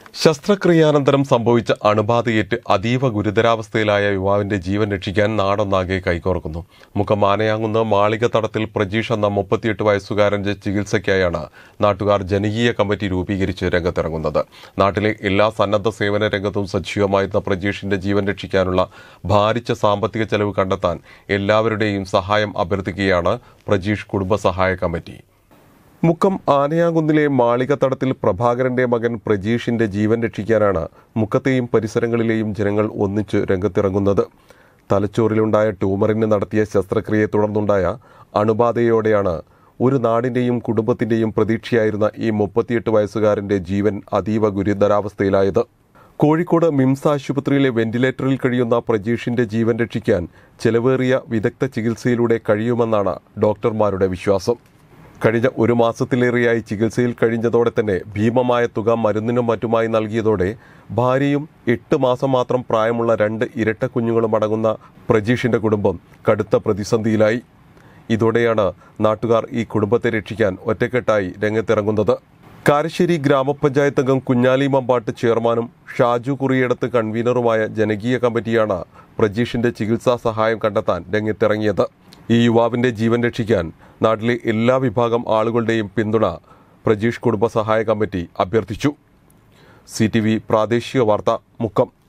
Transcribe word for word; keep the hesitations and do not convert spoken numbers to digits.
ശസ്ത്രക്രിയാനന്തരം സംഭവിച്ച അണുബാധയേറ്റ് അതീവ ഗുരുതരാവസ്ഥയിലായ യുവാവിന്റെ ജീവൻ രക്ഷിക്കാൻ നാടൊന്നാകെ കൈകോർക്കുന്നു. മുക്കം ആനയാങ്കുന്ന് മാളികത്തടത്തിൽ പ്രജീഷ് എന്ന മുപ്പത്തിയെട്ട് വയസ്സുകാരന്റെ ചികിത്സയ്ക്കായാണ് നാട്ടുകാർ ജനകീയ കമ്മിറ്റി രൂപീകരിച്ച് രംഗത്തിറങ്ങുന്നത്. നാട്ടിലെ എല്ലാ സന്നദ്ധ സേവന രംഗത്തും സജീവമായിരുന്ന പ്രജീഷിന്റെ ജീവൻ രക്ഷിക്കാനുള്ള ഭാരിച്ച സാമ്പത്തിക ചെലവ് കണ്ടെത്താൻ എല്ലാവരുടെയും സഹായം അഭ്യർത്ഥിക്കുകയാണ് പ്രജീഷ് കുടുംബസഹായ കമ്മിറ്റി. മുക്കം ആനയാങ്കുന്നിലെ മാളികത്തടത്തിൽ പ്രഭാകരന്റെ മകൻ പ്രജീഷിന്റെ ജീവൻ രക്ഷിക്കാനാണ് മുക്കത്തെയും പരിസരങ്ങളിലെയും ജനങ്ങൾ ഒന്നിച്ച് രംഗത്തിറങ്ങുന്നത്. തലച്ചോറിലുണ്ടായ ട്യൂമറിന് നടത്തിയ ശസ്ത്രക്രിയയെ തുടർന്നുണ്ടായ അണുബാധയോടെയാണ് ഒരു നാടിന്റെയും കുടുംബത്തിന്റെയും പ്രതീക്ഷയായിരുന്ന ഈ മുപ്പത്തിയെട്ട് വയസ്സുകാരന്റെ ജീവൻ അതീവ ഗുരുതരാവസ്ഥയിലായത്. കോഴിക്കോട് മിംസ് ആശുപത്രിയിലെ വെന്റിലേറ്ററിൽ കഴിയുന്ന പ്രജീഷിന്റെ ജീവൻ രക്ഷിക്കാൻ ചെലവേറിയ വിദഗ്ധ ചികിത്സയിലൂടെ കഴിയുമെന്നാണ് ഡോക്ടർമാരുടെ വിശ്വാസം. കഴിഞ്ഞ ഒരു മാസത്തിലേറെയായി ചികിത്സയിൽ കഴിഞ്ഞതോടെ തന്നെ ഭീമമായ തുക മരുന്നിനും മറ്റുമായി നൽകിയതോടെ ഭാര്യയും എട്ട് മാസം മാത്രം പ്രായമുള്ള രണ്ട് ഇരട്ട കുഞ്ഞുങ്ങളും അടങ്ങുന്ന പ്രജീഷിന്റെ കുടുംബം കടുത്ത പ്രതിസന്ധിയിലായി. ഇതോടെയാണ് നാട്ടുകാർ ഈ കുടുംബത്തെ രക്ഷിക്കാൻ ഒറ്റക്കെട്ടായി രംഗത്തിറങ്ങുന്നത്. കാരശ്ശേരി ഗ്രാമപഞ്ചായത്ത് അംഗം കുഞ്ഞാലി മമ്പാട്ട് ചെയർമാനും ഷാജു കുറിയടത്ത് കൺവീനറുമായ ജനകീയ കമ്മിറ്റിയാണ് പ്രജീഷിന്റെ ചികിത്സാ സഹായം കണ്ടെത്താൻ രംഗത്തിറങ്ങിയത്. ഈ യുവാവിന്റെ ജീവൻ രക്ഷിക്കാൻ നാട്ടിലെ എല്ലാ വിഭാഗം ആളുകളുടെയും പിന്തുണ പ്രജീഷ് കുടുംബസഹായ കമ്മിറ്റി അഭ്യർത്ഥിച്ചു. സി ടി വി പ്രാദേശിക വാർത്ത മുക്കം.